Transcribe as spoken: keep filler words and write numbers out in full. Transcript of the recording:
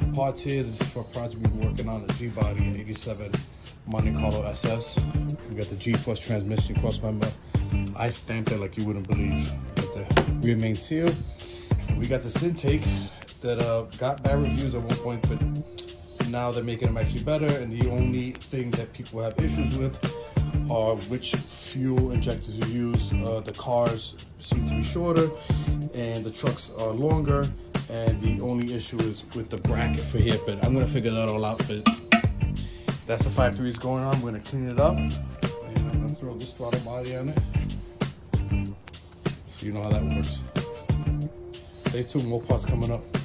the parts here. This is for a project we've been working on, the G-Body eighty-seven Monte Carlo S S. We got the G-Force transmission cross member. I stamped it like you wouldn't believe. We got the rear main seal. And we got this intake that uh, got bad reviews at one point, but now they're making them actually better. And the only thing that people have issues with are which fuel injectors you use. Uh, the cars seem to be shorter and the trucks are longer, and the only issue is with the bracket for here, but I'm gonna figure that all out. But that's the factory is going on. I'm gonna clean it up and I'm gonna throw this throttle body on it so you know how that works. Stay tuned, more parts coming up.